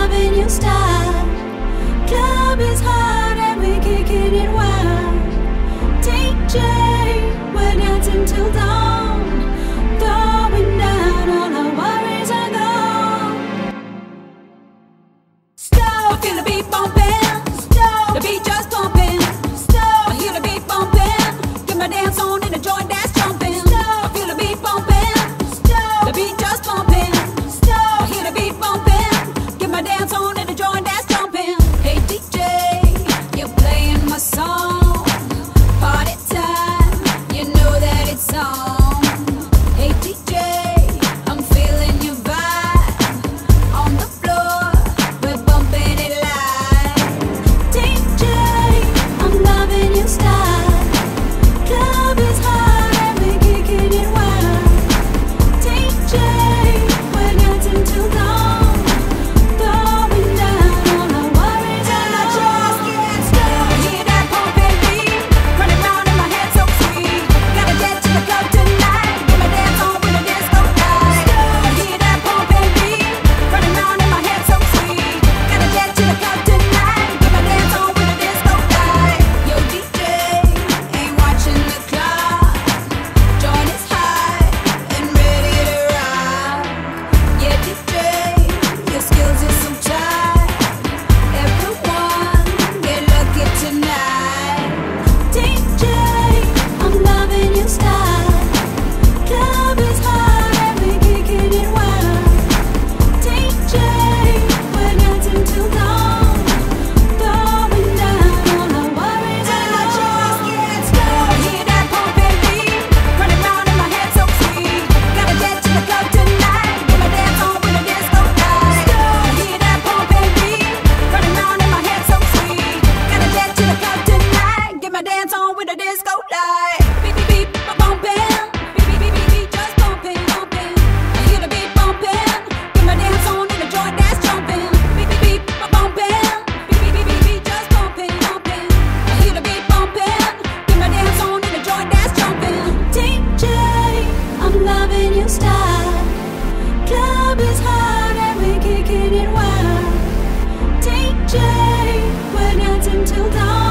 loving your style. Club is hot and we're kicking it wild. DJ, we're dancing till dawn, throwing down all our worries are gone. Stop, I feel the beat bumping. Stop, the beat just pumping. Stop, I hear the beat bumping. Get my dance on and the joint that's jumping. Stop, I feel the beat bumping. Stop, the beat just pumping. Stop, I hear the beat bumping. Get my dance on and the joint that's jumping. Hey DJ, you're playing my song. Party time, you know that it's on. Hey DJ, I'm feeling your vibe. On the floor, we're bumping it live. DJ, I'm loving your style. Club is hot and we're kicking it wild. DJ, we're dancing till dawn, throwing down all our worries and I just can't stop. I hear that pumping beat running round in my head so sweet. Gotta get to the club tonight, get my dance on with a disco night. I hear that pumping beat running round in my head so sweet. Gotta get to the club tonight, get my dance on with a disco night. Yo DJ, ain't watching the clock. Joint is high and ready to rock. Yeah DJ, your skills is so tight. Everyone get lucky tonight. DJ, I'm loving your style. Club is hot and we're kicking it wild. DJ, we're dancing till dawn, throwing down all our worries and I just can't stop. I hear that pumping beat running round in my head so sweet. Gotta get to the club tonight, get my dance on with a disco night. I hear that pumping beat running round in my head so sweet. Gotta get to the club tonight, get my dance on with a disco light. Beep beep beep bumping, beep beep beep beep just bumping, bumping. I hear the beat bumping, get my dance on in the joint that's jumping. Beep beep beep bumping, beep beep beep beep just bumping, bumping. I hear the beat bumping, get my dance on in the joint that's jumping. DJ, I'm loving your style. Club is hot and we're kicking it wild. DJ, we're dancing till dawn.